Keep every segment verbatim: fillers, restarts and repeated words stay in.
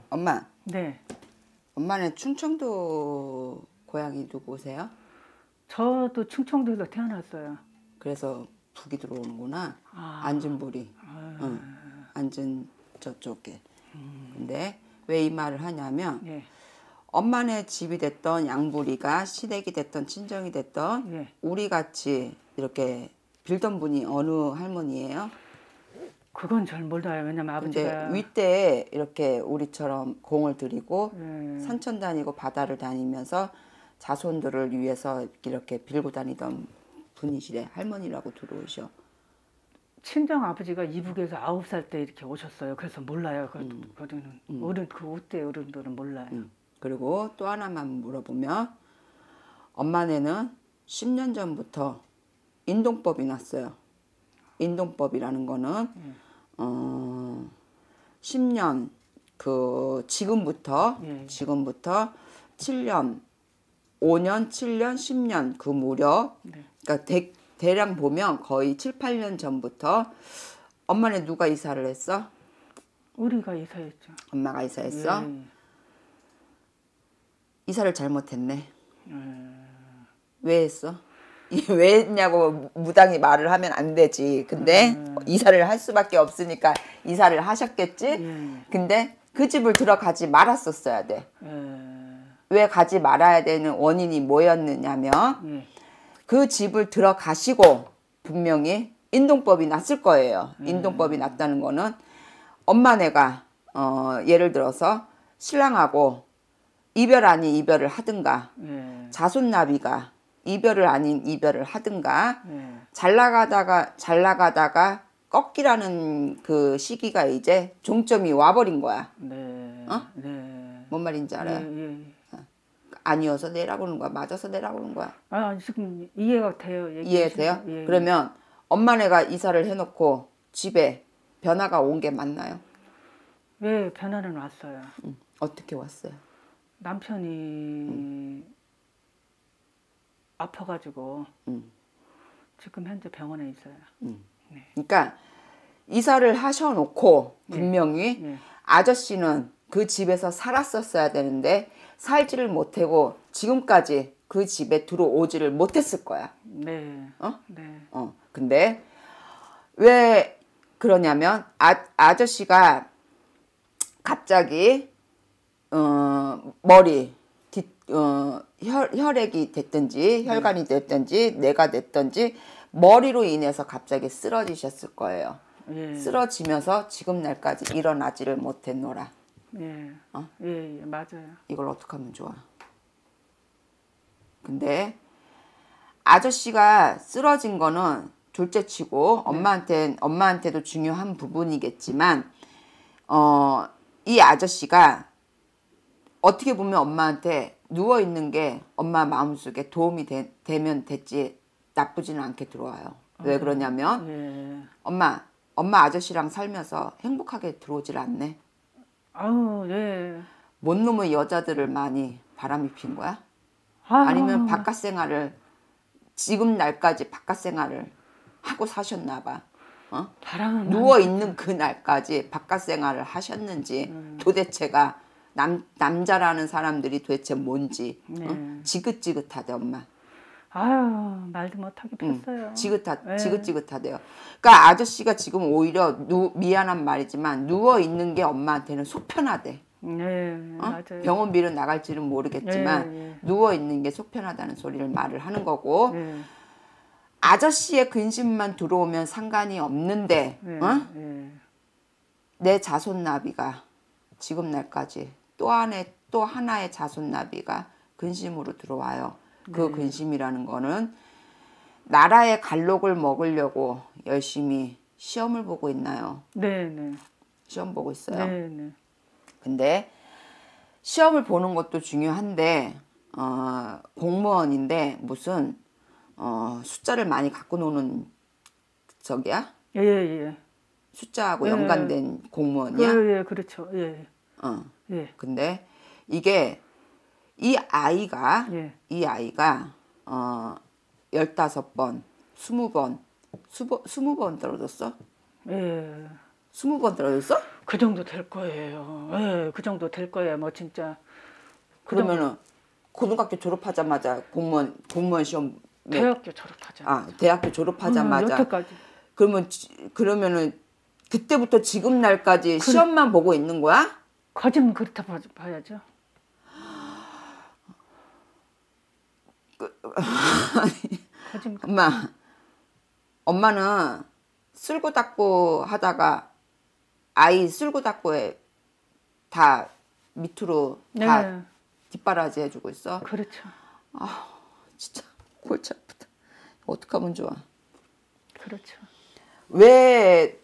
엄마. 네. 엄마는 충청도 고향이 누구세요? 저도 충청도에서 태어났어요. 그래서 북이 들어오는구나. 아. 안전부리. 아. 응. 안전 저쪽에. 음. 근데 왜 이 말을 하냐면 예. 엄마네 집이 됐던 양부리가 시댁이 됐던 친정이 됐던 예. 우리 같이 이렇게 빌던 분이 어느 할머니예요? 그건 잘 몰라요. 왜냐면 근데 아버지가 윗대에 이렇게 우리처럼 공을 들이고 예. 산천 다니고 바다를 다니면서 자손들을 위해서 이렇게 빌고 다니던 분이시래. 할머니라고 들어오셔. 친정 아버지가 이북에서 아홉 살 때 이렇게 오셨어요. 그래서 몰라요. 그, 음. 그거는 음. 어른 그 그때 어른들은 몰라요. 음. 그리고 또 하나만 물어보면 엄마네는 십 년 전부터 인동법이 났어요. 인동법이라는 거는 예. 어, 십 년 그 지금부터 예. 지금부터 칠 년, 오 년, 칠 년, 십 년 그 무렵 네. 그러니까 대, 대략 보면 거의 칠, 팔 년 전부터 엄마네 누가 이사를 했어? 우리가 이사했죠. 엄마가 이사했어? 예. 이사를 잘못했네. 예. 왜 했어? 왜 했냐고 무당히 말을 하면 안 되지. 근데 음. 이사를 할 수밖에 없으니까 이사를 하셨겠지. 예. 근데 그 집을 들어가지 말았었어야 돼. 예. 왜 가지 말아야 되는 원인이 뭐였느냐면 예. 그 집을 들어가시고 분명히 인동법이 났을 거예요. 인동법이 났다는 거는 엄마네가 어, 예를 들어서 신랑하고 이별 아닌 이별을 하든가 예. 자손나비가 이별을 아닌 이별을 하든가 예. 잘 나가다가 잘 나가다가 꺾이라는 그 시기가 이제 종점이 와버린 거야. 네. 어? 네. 뭔 말인지 알아요? 예, 예. 아니어서 내라고 그러는 거야? 맞아서 내라고 그러는 거야? 아, 지금 이해가 돼요. 이해돼요? 예, 예. 그러면 엄마네가 이사를 해놓고 집에 변화가 온 게 맞나요? 왜 변화는 왔어요? 음, 어떻게 왔어요? 남편이 음. 아파가지고 음. 지금 현재 병원에 있어요. 음. 네. 그러니까 이사를 하셔놓고 분명히 예. 아저씨는 그 집에서 살았었어야 되는데 살지를 못하고 지금까지 그 집에 들어오지를 못했을 거야. 네. 어? 네. 어. 근데 왜 그러냐면 아, 아저씨가 갑자기 어, 머리 뒷, 어, 혈, 혈액이 됐든지 혈관이 됐든지 뇌가 됐든지 머리로 인해서 갑자기 쓰러지셨을 거예요. 예. 쓰러지면서 지금 날까지 일어나지를 못했노라. 예. 어? 예, 예, 맞아요. 이걸 어떻게 하면 좋아? 근데 아저씨가 쓰러진 거는 둘째치고 엄마한테 엄마한테도 중요한 부분이겠지만 어, 이 아저씨가 어떻게 보면 엄마한테 누워 있는 게 엄마 마음속에 도움이 되, 되면 됐지 나쁘지는 않게 들어와요. 왜 그러냐면 예. 엄마 엄마 아저씨랑 살면서 행복하게 들어오질 않네. 아우, 예. 뭔 놈의 여자들을 많이 바람이 핀 거야? 아유. 아니면 바깥 생활을 지금 날까지 바깥 생활을 하고 사셨나 봐. 어? 바람은 누워 있는 그 날까지 바깥 생활을 하셨는지 음. 도대체가 남 남자라는 사람들이 도대체 뭔지 네. 어? 지긋지긋하대 엄마. 아유, 말도 못하게 응. 폈어요. 지긋하 예. 지긋지긋하대요. 그러니까 아저씨가 지금 오히려 누, 미안한 말이지만 누워 있는 게 엄마한테는 속 편하대. 예, 어? 맞아요. 병원비는 나갈지는 모르겠지만 예, 예. 누워 있는 게 속 편하다는 소리를 말을 하는 거고 예. 아저씨의 근심만 들어오면 상관이 없는데 예. 어? 예. 내 자손나비가 지금 날까지 또 하나의 또 하나의 자손나비가 근심으로 들어와요. 그 네. 근심이라는 거는 나라의 갈록을 먹으려고 열심히 시험을 보고 있나요? 네, 네. 시험 보고 있어요. 네, 네. 근데 시험을 보는 것도 중요한데 어, 공무원인데 무슨 어, 숫자를 많이 갖고 노는 저기야? 예, 예. 숫자하고 예. 연관된 공무원이야? 그, 예, 그렇죠. 예. 어. 예. 근데 이게 이 아이가 예. 이 아이가 어 열다섯 번, 스무 번, 수보, 스무 번 떨어졌어? 예. 스무 번 떨어졌어? 그 정도 될 거예요. 예, 그 정도 될 거예요. 뭐 진짜. 그러면은 고등학교 졸업하자마자 공무원 공무원 시험 대학교 졸업하자. 아 대학교 졸업하자마자 음, 여태까지. 그러면 지- 그러면은 그때부터 지금 날까지 시험만 보고 있는 거야? 거짓말 그렇다 봐- 봐야죠. 거짓말. 엄마 엄마는 쓸고 닦고 하다가 아이 쓸고 닦고에 다 밑으로 다 네, 뒷바라지 해주고 있어. 그렇죠. 진짜 골치 아프다. 어떡하면 좋아. 그렇죠. 왜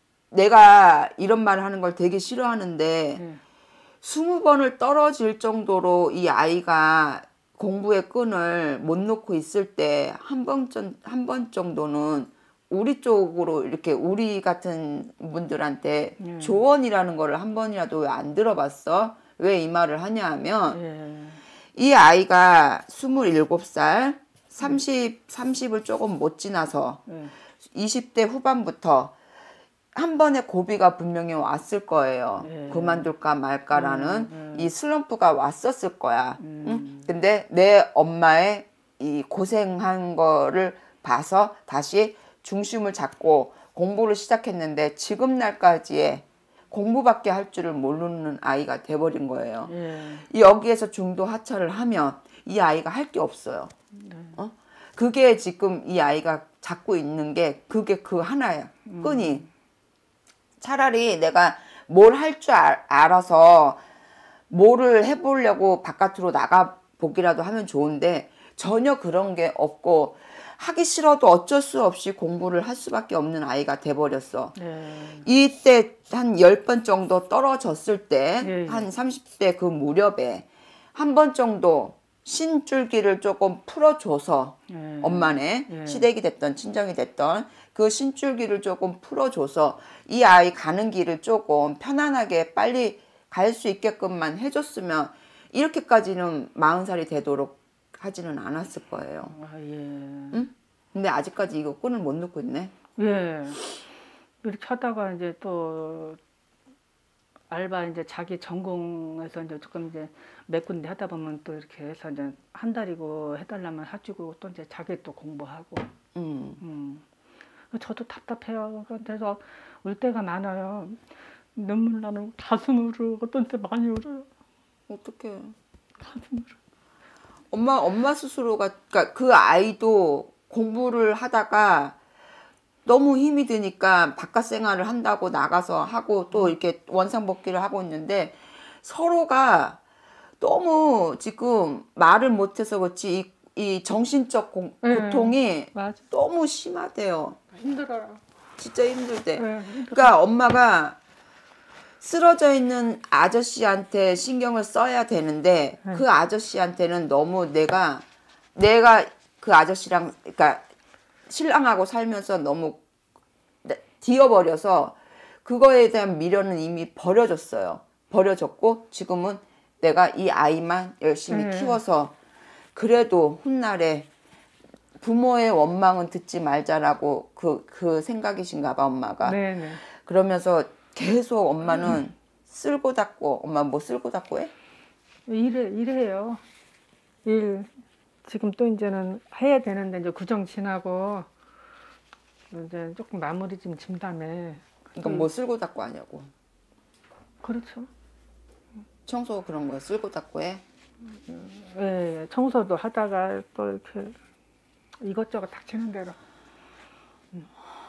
내가 이런 말을 하는 걸 되게 싫어하는데 네. 스무 번을 떨어질 정도로 이 아이가 공부의 끈을 못 놓고 있을 때 한 번, 한 번 정도는 우리 쪽으로 이렇게 우리 같은 분들한테 네. 조언이라는 거를 한 번이라도 왜 안 들어봤어? 왜 이 말을 하냐 하면 예. 이 아이가 스물일곱 살, 삼십, 삼십을 조금 못 지나서 예. 이십 대 후반부터 한 번의 고비가 분명히 왔을 거예요. 예. 그만둘까 말까라는 음, 이 슬럼프가 왔었을 거야. 음. 응? 근데 내 엄마의 이 고생한 거를 봐서 다시 중심을 잡고 공부를 시작했는데 지금 날까지의 공부밖에 할 줄을 모르는 아이가 돼버린 거예요. 예. 여기에서 중도 하차를 하면 이 아이가 할 게 없어요. 네. 어? 그게 지금 이 아이가 잡고 있는 게 그게 그 하나야. 끈이. 차라리 내가 뭘 할 줄 알아서 뭐를 해보려고 바깥으로 나가 보기라도 하면 좋은데 전혀 그런 게 없고 하기 싫어도 어쩔 수 없이 공부를 할 수밖에 없는 아이가 돼버렸어. 예. 이때 한 열 번 정도 떨어졌을 때 예, 예. 한 삼십 대 그 무렵에 한 번 정도 신줄기를 조금 풀어줘서 예. 엄마네 예. 시댁이 됐던 친정이 됐던 그 신줄기를 조금 풀어줘서 이 아이 가는 길을 조금 편안하게 빨리 갈 수 있게끔만 해줬으면 이렇게까지는 마흔 살이 되도록 하지는 않았을 거예요. 아, 예. 응? 근데 아직까지 이거 끈을 못 놓고 있네. 예. 이렇게 하다가 이제 또 알바 이제 자기 전공에서 이제 조금 이제 몇 군데 하다 보면 또 이렇게 해서 이제 한 달이고 해달라면 해주고 또 이제 자기 또 공부하고. 음. 음. 저도 답답해요. 그래서 울 때가 많아요. 눈물 나는 가슴으로 어떤 때 많이 울어요. 어떡해. 가슴으로. 엄마, 엄마 스스로가, 그러니까 그 아이도 공부를 하다가 너무 힘이 드니까 바깥 생활을 한다고 나가서 하고 또 이렇게 원상복귀를 하고 있는데 서로가 너무 지금 말을 못해서 그렇지 이, 이 정신적 공, 네. 고통이 맞아. 너무 심하대요. 힘들어요. 진짜 힘들대. 네, 힘들어요. 그러니까 엄마가 쓰러져 있는 아저씨한테 신경을 써야 되는데 네. 그 아저씨한테는 너무 내가 내가 그 아저씨랑 그러니까 신랑하고 살면서 너무 뒤어버려서 그거에 대한 미련은 이미 버려졌어요. 버려졌고 지금은 내가 이 아이만 열심히 네. 키워서 그래도 훗날에 부모의 원망은 듣지 말자라고 그, 그 생각이신가 봐 엄마가. 네네. 그러면서 계속 엄마는 쓸고 닦고 엄마 뭐 쓸고 닦고 해? 일해 일해요. 일 지금 또 이제는 해야 되는데 이제 구정 지나고 이제 조금 마무리 좀 진다음에. 그러니까 뭐 쓸고 닦고 하냐고. 그렇죠. 청소 그런 거 쓸고 닦고 해? 예, 청소도 하다가 또 이렇게 이것저것 닥치는 대로. 음.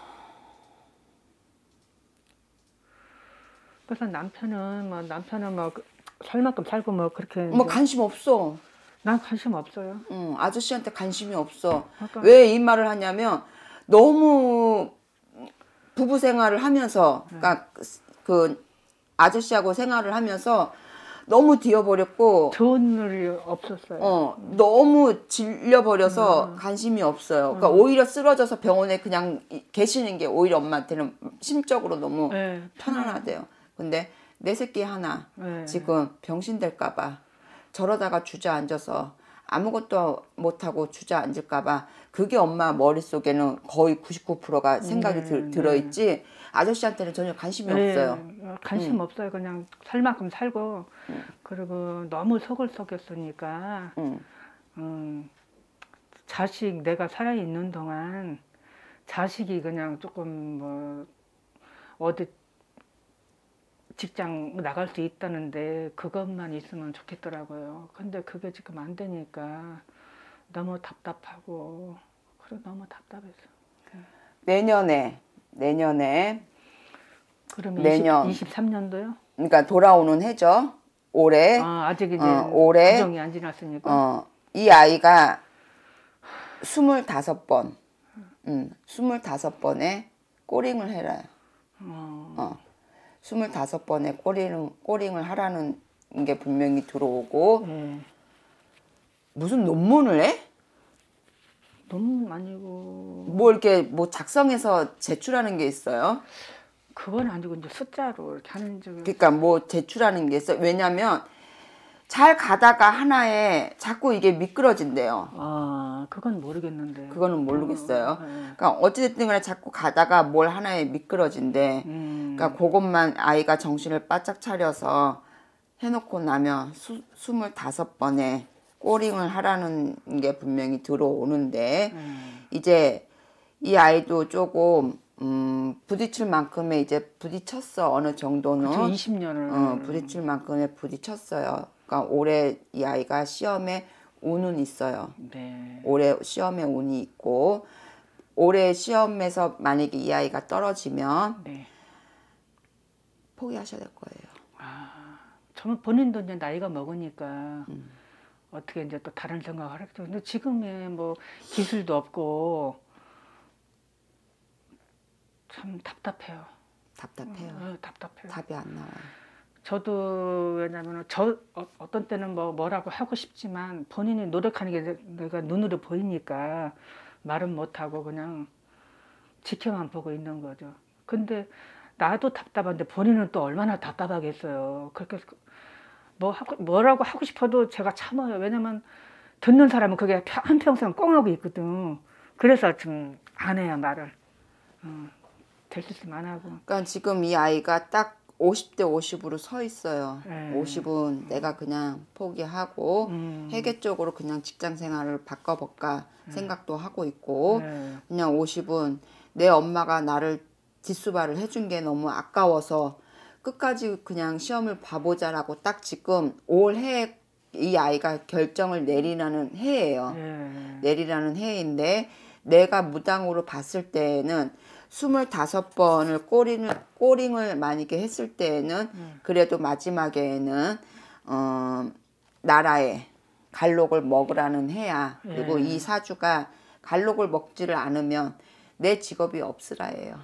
그래서 남편은 뭐 남편은 뭐 살 만큼 살고 뭐 그렇게 뭐 이제 관심 없어. 난 관심 없어요. 응, 아저씨한테 관심이 없어. 그러니까 왜 이 말을 하냐면 너무 부부 생활을 하면서 그러니까 그 아저씨하고 생활을 하면서 너무 뒤어버렸고 좋은 일이 없었어요. 어 너무 질려버려서 음. 관심이 없어요. 그러니까 오히려 쓰러져서 병원에 그냥 이- 계시는 게 오히려 엄마한테는 심적으로 너무 네, 편안하대요. 근데 내 새끼 하나 네. 지금 병신 될까봐 저러다가 주저앉아서 아무것도 못하고 주저앉을까봐 그게 엄마 머릿속에는 거의 구십구 퍼센트가 생각이 네, 들, 네. 들어있지 아저씨한테는 전혀 관심이 네, 없어요. 관심 없어요. 그냥 살 만큼 살고 응. 그리고 너무 속을 썩였으니까 응. 음, 자식 내가 살아있는 동안 자식이 그냥 조금 뭐 어디 직장 나갈 수 있다는데 그것만 있으면 좋겠더라고요. 근데 그게 지금 안 되니까 너무 답답하고 그래 너무 답답해서. 내년에 내년에 그러면 내년. 이십삼 년도요? 그러니까 돌아오는 해죠. 올해 아, 아직 이제 어, 올해 구정이 안 지났으니까. 어, 이 아이가 스물다섯 번, 음, 스물다섯 번에 꼬링을 해라. 어, 어, 스물다섯 번에 꼬링, 꼬링을 하라는 게 분명히 들어오고, 네. 무슨 논문을 해? 너무 아니고 뭐 이렇게 뭐 작성해서 제출하는 게 있어요? 그건 아니고 이제 숫자로 이렇게 하는 적. 그러니까 뭐 제출하는 게 있어요. 왜냐면 잘 가다가 하나에 자꾸 이게 미끄러진대요. 아, 그건 모르겠는데. 그거는 모르겠어요. 어, 네. 그러니까 어찌됐든 간에 자꾸 가다가 뭘 하나에 미끄러진대. 음, 그러니까 그것만 아이가 정신을 바짝 차려서 해놓고 나면 수, 스물다섯 번에 꼬링을 하라는 게 분명히 들어오는데 음, 이제 이 아이도 조금 음, 부딪힐 만큼의 이제 부딪혔어. 어느 정도는. 그쵸, 이십 년을. 어, 부딪힐 만큼의 부딪혔어요. 그러니까 올해 이 아이가 시험에 운은 있어요. 네. 올해 시험에 운이 있고 올해 시험에서 만약에 이 아이가 떨어지면 네. 포기하셔야 될 거예요. 아, 저는 본인도 이제 나이가 먹으니까 음. 어떻게 이제 또 다른 생각을 하겠죠. 근데 지금의 뭐 기술도 없고 참 답답해요. 답답해요. 어, 답답해요. 답이 안 나와요. 저도 왜냐면 저 어, 어떤 때는 뭐 뭐라고 하고 싶지만 본인이 노력하는 게 내- 내가 눈으로 보이니까 말은 못하고 그냥 지켜만 보고 있는 거죠. 근데 나도 답답한데 본인은 또 얼마나 답답하겠어요. 그렇게 뭐 하고 뭐라고 하고 싶어도 제가 참아요. 왜냐면 듣는 사람은 그게 펴- 한평생 꽁하고 있거든. 그래서 좀 안 해요 말을. 어, 될 수 있으면 안 하고. 그러니까 지금 이 아이가 딱 오십 대 오십으로 서 있어요. 네. 오십은 내가 그냥 포기하고 음. 회계 쪽으로 그냥 직장 생활을 바꿔볼까 생각도 하고 있고 네. 그냥 오십은 내 엄마가 나를 뒷수발을 해준 게 너무 아까워서 끝까지 그냥 시험을 봐보자라고 딱 지금 올해 이 아이가 결정을 내리라는 해예요. 네. 내리라는 해인데 내가 무당으로 봤을 때에는 스물다섯 번을 꼬링을, 꼬링을 만약에 했을 때에는 그래도 마지막에는 어, 나라에 갈록을 먹으라는 해야. 그리고 예. 이 사주가 갈록을 먹지를 않으면 내 직업이 없으라예요.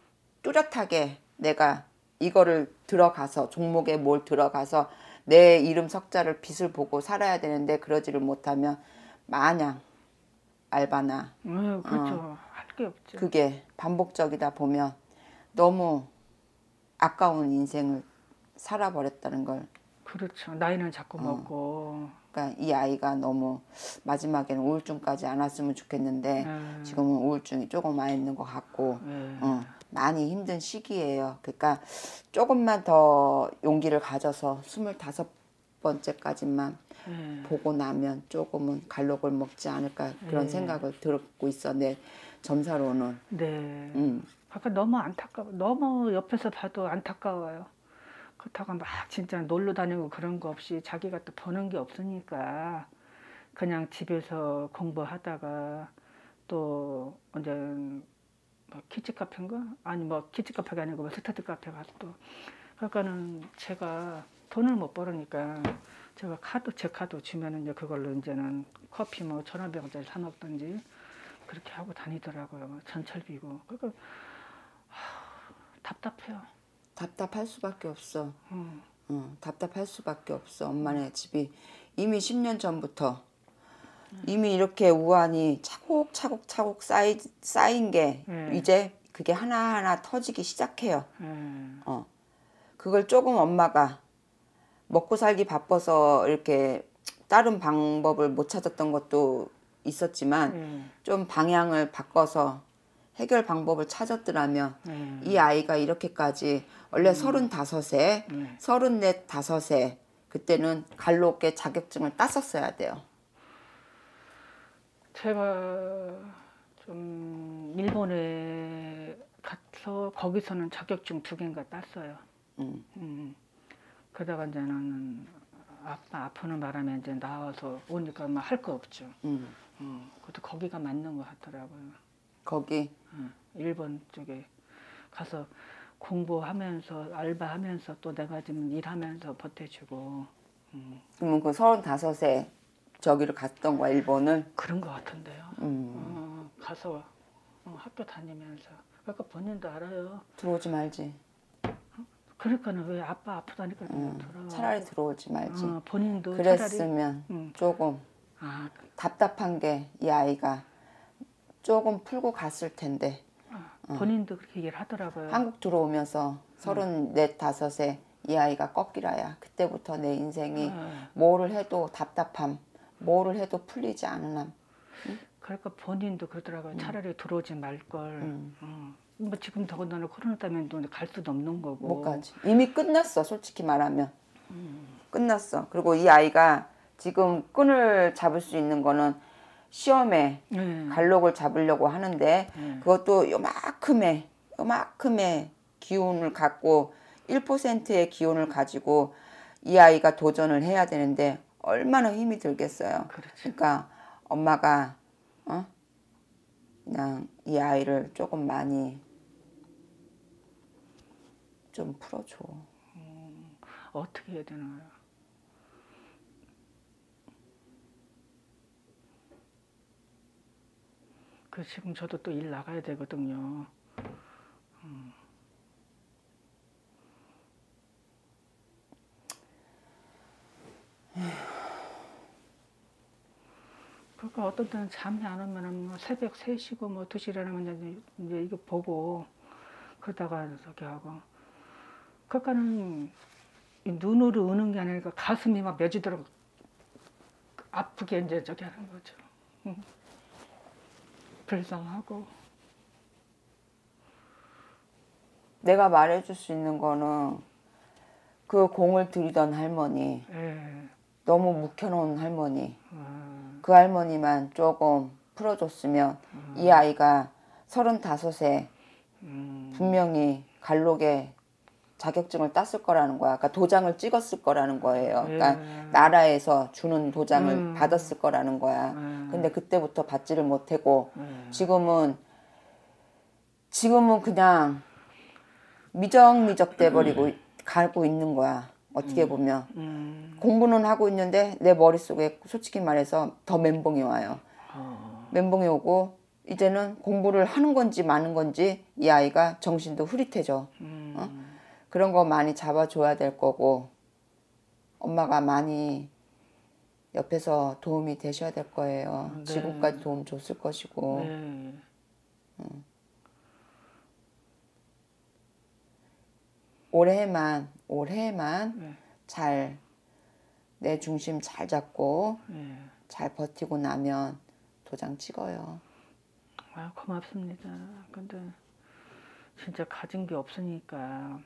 뚜렷하게 내가 이거를 들어가서 종목에 뭘 들어가서 내 이름 석자를 빛을 보고 살아야 되는데 그러지를 못하면 마냥 알바나 어, 그렇죠. 할 게 없죠. 그게 반복적이다 보면 너무 아까운 인생을 살아버렸다는 걸. 그렇죠. 나이는 자꾸 먹고. 그러니까 이 아이가 너무 마지막에는 우울증까지 안 왔으면 좋겠는데 네. 지금은 우울증이 조금 와 있는 것 같고 네. 어, 많이 힘든 시기예요. 그러니까 조금만 더 용기를 가져서 스물다섯 번째까지만 네. 보고 나면 조금은 갈록을 먹지 않을까 그런 네. 생각을 들고 있어. 내 점사로는. 네. 음. 그러니까 너무 안타까워. 너무 옆에서 봐도 안타까워요. 그렇다고 막 진짜 놀러 다니고 그런 거 없이 자기가 또 버는 게 없으니까 그냥 집에서 공부하다가 또 언제 뭐 키즈 카페인가? 아니 뭐 키즈 카페가 아니고 뭐 스터디 카페 가서 또 그러니까는 제가 돈을 못 벌으니까 제가 카드 제 카드 주면은 이제 그걸로 이제는 커피 뭐 천오백 원짜리 사 먹든지 그렇게 하고 다니더라고요. 뭐 전철비고. 그러니까 하, 답답해요. 답답할 수밖에 없어. 음. 어, 답답할 수밖에 없어. 엄마네 집이 이미 십 년 전부터 이미 이렇게 우환이 차곡차곡 차곡 쌓이, 쌓인 게 네. 이제 그게 하나하나 터지기 시작해요. 음. 어. 그걸 조금 엄마가 먹고 살기 바빠서 이렇게 다른 방법을 못 찾았던 것도 있었지만 네. 좀 방향을 바꿔서 해결 방법을 찾았더라면 네. 이 아이가 이렇게까지 원래 서른다섯에 네. 서른넷 다섯에 그때는 갈록의 자격증을 땄었어야 돼요. 제가 좀 일본에 가서 거기서는 자격증 두 개인가 땄어요. 음. 음. 그러다가 이제는 아빠 아프는 바람에 이제 나와서 오니까 막 할 거 없죠. 음. 음. 그것도 거기가 맞는 것 같더라고요. 거기 음. 일본 쪽에 가서 공부하면서 알바하면서 또 내가 지금 일하면서 버텨주고 음. 그러면 그 서른다섯에 저기를 갔던 거야, 일본을. 그런 것 같은데요. 음. 어, 가서 어, 학교 다니면서 그러니까 본인도 알아요. 들어오지 말지. 그러니까는 왜 아빠 아프다니까 음. 들어. 차라리 들어오지 말지. 어, 본인도 그랬으면 차라리, 음. 조금 아, 답답한 게 이 아이가 조금 풀고 갔을 텐데 아, 본인도 그렇게 얘기를 하더라고요. 한국 들어오면서 서른넷 다섯에 이 아이가 꺾이라야 그때부터 내 인생이 아, 뭐를 해도 답답함, 뭐를 해도 풀리지 않으남. 그러니까 본인도 그러더라고요. 차라리 들어오지 말걸. 음. 어. 뭐 지금 더군다나 코로나 때문에 갈 수도 없는 거고. 못 가지. 이미 끝났어, 솔직히 말하면. 음. 끝났어. 그리고 이 아이가 지금 끈을 잡을 수 있는 거는 시험에 네. 갈록을 잡으려고 하는데 네. 그것도 요만큼의 요만큼의 기운을 갖고 일 퍼센트의 기운을 가지고 이 아이가 도전을 해야 되는데 얼마나 힘이 들겠어요. 그렇지. 그러니까 엄마가 어? 그냥 이 아이를 조금 많이 좀 풀어줘. 음, 어떻게 해야 되나요? 그 지금 저도 또 일 나가야 되거든요. 음. 그러니까 어떤 때는 잠이 안 오면은 뭐 새벽 세 시고 뭐 두 시 일어나면 이제, 이제 이거 보고 그러다가 저기 하고 그러니까는 이 눈으로 우는 게 아니라 가슴이 막 맺히도록 아프게 이제 저기 하는 거죠. 응. 불쌍하고. 내가 말해줄 수 있는 거는 그 공을 들이던 할머니, 예. 너무 묵혀놓은 할머니, 아, 그 할머니만 조금 풀어줬으면 이 아이가 서른다섯에 음, 분명히 갈록에 자격증을 땄을 거라는 거야. 그러니까 도장을 찍었을 거라는 거예요. 그러니까 예. 나라에서 주는 도장을 음. 받았을 거라는 거야. 음. 근데 그때부터 받지를 못하고 예. 지금은 지금은 그냥 미적미적 돼버리고 가고 있는 거야. 어떻게 보면 음, 공부는 하고 있는데 내 머릿속에 솔직히 말해서 더 멘붕이 와요. 어, 멘붕이 오고 이제는 공부를 하는 건지 마는 건지 이 아이가 정신도 흐릿해져. 음, 어? 그런 거 많이 잡아줘야 될 거고 엄마가 많이 옆에서 도움이 되셔야 될 거예요. 네. 지금까지 도움 줬을 것이고 네. 올해만 올해만 네. 잘 내 중심 잘 잡고 네. 잘 버티고 나면 도장 찍어요. 아, 고맙습니다. 근데 진짜 가진 게 없으니까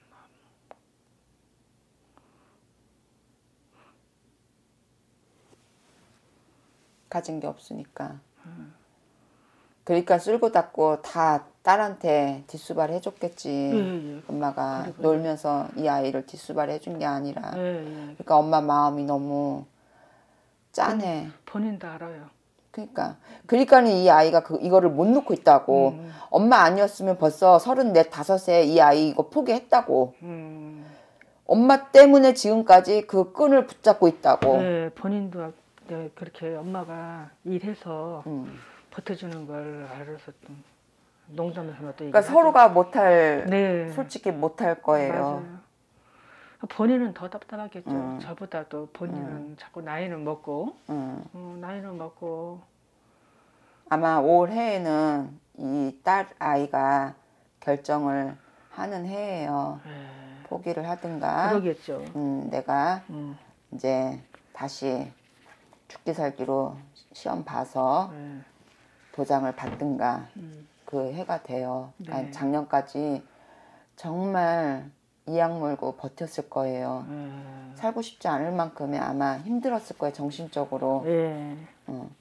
가진 게 없으니까. 그러니까 쓸고 닦고 다 딸한테 뒷수발 해줬겠지. 예, 예. 엄마가 그리고 놀면서 이 아이를 뒷수발 해준 게 아니라. 예, 예. 그러니까 엄마 마음이 너무 짠해. 본인도 알아요. 그러니까 그러니까는 이 아이가 그 이거를 못 놓고 있다고. 음. 엄마 아니었으면 벌써 서른넷 다섯에 이 아이 이거 포기했다고. 음. 엄마 때문에 지금까지 그 끈을 붙잡고 있다고. 네, 본인도 네, 그렇게 엄마가 일해서 음. 버텨주는 걸 알아서 좀 농담에서 또 그러니까 서로가 못할 네. 솔직히 못할 거예요. 맞아요. 본인은 더 답답하겠죠. 음. 저보다도 본인은 자꾸 나이는 먹고 음. 어, 나이는 먹고 아마 올해에는 이 딸 아이가 결정을 하는 해예요. 예, 포기를 하든가 그러겠죠. 음, 내가 음. 이제 다시 죽기 살기로 시험 봐서 네. 도장을 받든가 음. 그 해가 돼요. 네. 아니, 작년까지 정말 이악 물고 버텼을 거예요. 네. 살고 싶지 않을 만큼의 아마 힘들었을 거예요. 정신적으로. 네. 어.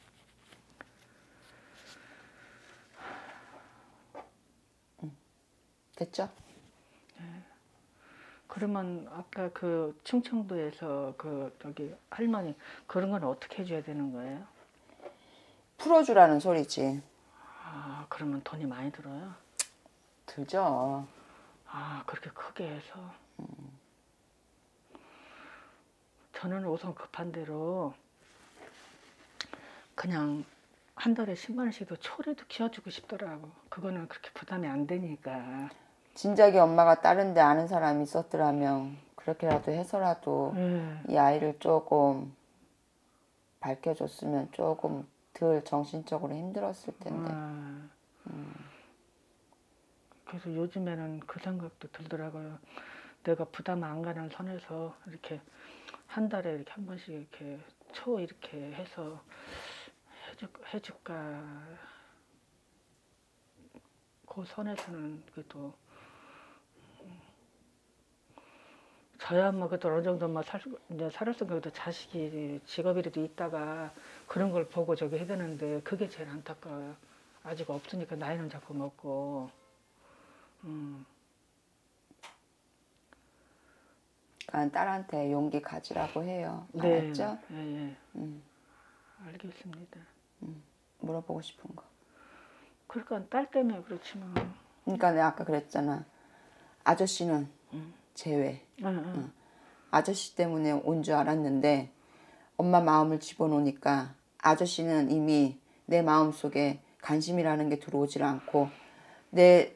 응. 됐죠? 그러면 아까 그 충청도에서 그 저기 할머니 그런 건 어떻게 해줘야 되는 거예요? 풀어주라는 소리지. 아, 그러면 돈이 많이 들어요? 들죠. 아, 그렇게 크게 해서. 저는 우선 급한 대로 그냥 한 달에 십만 원씩도 초래도 키워주고 싶더라고. 그거는 그렇게 부담이 안 되니까. 진작에 엄마가 다른 데 아는 사람이 있었더라면 그렇게라도 해서라도 네. 이 아이를 조금 밝혀줬으면 조금 덜 정신적으로 힘들었을 텐데. 아, 그래서 요즘에는 그 생각도 들더라고요. 내가 부담 안 가는 선에서 이렇게 한 달에 이렇게 한 번씩 이렇게 초 이렇게 해서 해줄, 해줄까. 그 선에서는 그래도 저야 뭐 그래도 어느 정도 뭐 살, 이제 살았으면 그래도 자식이 직업이라도 있다가 그런 걸 보고 저기 해야 되는데 그게 제일 안타까워요. 아직 없으니까 나이는 자꾸 먹고. 음. 그러니까 딸한테 용기 가지라고 해요. 네. 알았죠? 예, 예. 음, 알겠습니다. 음. 물어보고 싶은 거. 그러니까 딸 때문에 그렇지만. 그러니까 내가 아까 그랬잖아. 아저씨는 음. 제외. 응, 응. 아저씨 때문에 온 줄 알았는데 엄마 마음을 집어넣으니까 아저씨는 이미 내 마음속에 관심이라는 게 들어오질 않고 내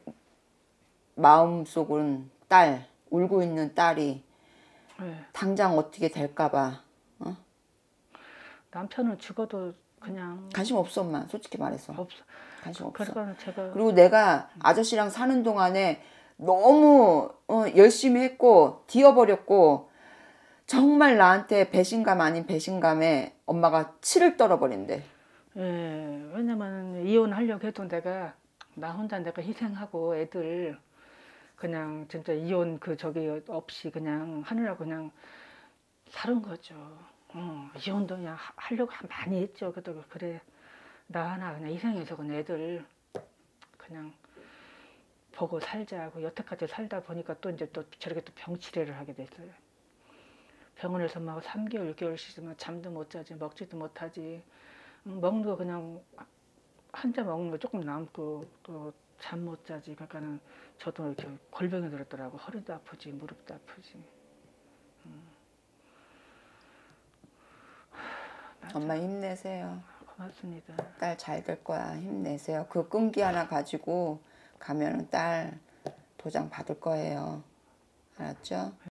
마음속은 딸, 울고 있는 딸이 네. 당장 어떻게 될까 봐 어? 남편은 죽어도 그냥 관심 없어 엄마 솔직히 말해서 없어. 관심 없어. 그러니까 제가 그리고 내가 아저씨랑 사는 동안에 너무 어, 열심히 했고 뒤어버렸고 정말 나한테 배신감 아닌 배신감에 엄마가 치를 떨어버린대. 예, 왜냐면 이혼하려고 해도 내가 나 혼자 내가 희생하고 애들 그냥 진짜 이혼 그 저기 없이 그냥 하느라고 그냥 살은 거죠. 어, 이혼도 그냥 하- 하려고 많이 했죠. 그래도 그래 나 하나 그냥 희생해서 그냥 애들 그냥 보고 살자고 여태까지 살다 보니까 또 이제 또 저렇게 또 병치레를 하게 됐어요. 병원에서 막 삼 개월, 육 개월씩 막 잠도 못 자지, 먹지도 못하지. 음, 먹는 거 그냥 한 잔 먹는 거 조금 남고 또 잠 못 자지. 그러니까는 저도 이렇게 골병이 들었더라고. 허리도 아프지, 무릎도 아프지. 맞아. 엄마 힘내세요. 고맙습니다. 딸 잘 될 거야. 힘내세요. 그 끈기 하나 가지고 가면은 딸 도장 받을 거예요. 알았죠?